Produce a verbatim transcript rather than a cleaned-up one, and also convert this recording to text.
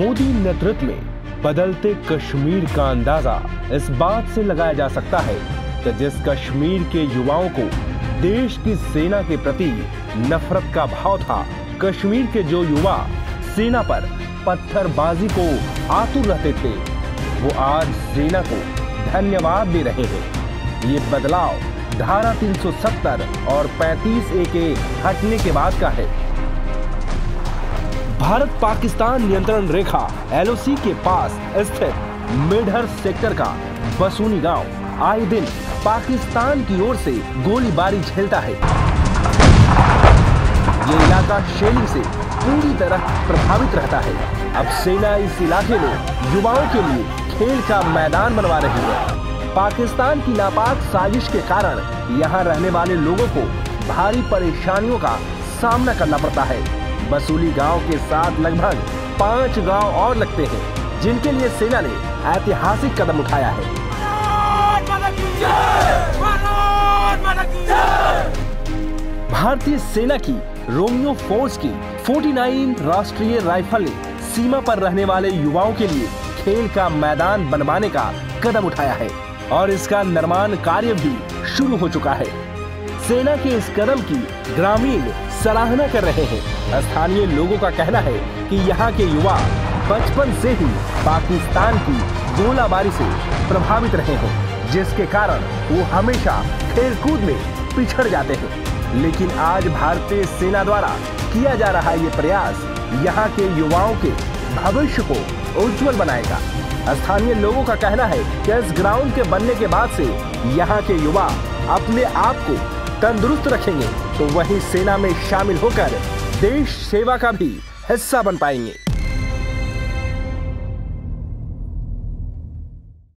मोदी नेतृत्व में बदलते कश्मीर का अंदाजा इस बात से लगाया जा सकता है कि जिस कश्मीर के युवाओं को देश की सेना के प्रति नफरत का भाव था, कश्मीर के जो युवा सेना पर पत्थरबाजी को आतुर रहते थे, वो आज सेना को धन्यवाद दे रहे हैं। ये बदलाव धारा तीन सौ सत्तर और पैंतीस ए के हटने के बाद का है। भारत पाकिस्तान नियंत्रण रेखा एल ओ सी के पास स्थित मेढर सेक्टर का बसूनी गांव आए दिन पाकिस्तान की ओर से गोलीबारी झेलता है। ये इलाका शेलिंग से पूरी तरह प्रभावित रहता है। अब सेना इस इलाके में युवाओं के लिए खेल का मैदान बनवा रही है। पाकिस्तान की नापाक साजिश के कारण यहाँ रहने वाले लोगों को भारी परेशानियों का सामना करना पड़ता है। बसूली गांव के साथ लगभग पांच गांव और लगते हैं, जिनके लिए सेना ने ऐतिहासिक कदम उठाया है। भारतीय सेना की रोमियो फोर्स की उनचास राष्ट्रीय राइफल ने सीमा पर रहने वाले युवाओं के लिए खेल का मैदान बनवाने का कदम उठाया है और इसका निर्माण कार्य भी शुरू हो चुका है। सेना के इस कदम की ग्रामीण सराहना कर रहे हैं। स्थानीय लोगों का कहना है कि यहाँ के युवा बचपन से ही पाकिस्तान की गोलाबारी से प्रभावित रहे हैं, जिसके कारण वो हमेशा खेलकूद में पिछड़ जाते हैं। लेकिन आज भारतीय सेना द्वारा किया जा रहा ये प्रयास यहाँ के युवाओं के भविष्य को उज्जवल बनाएगा। स्थानीय लोगों का कहना है कि इस ग्राउंड के बनने के बाद से यहाँ के युवा अपने आप को तंदुरुस्त रखेंगे, तो वहीं सेना में शामिल होकर देश सेवा का भी हिस्सा बन पाएंगे।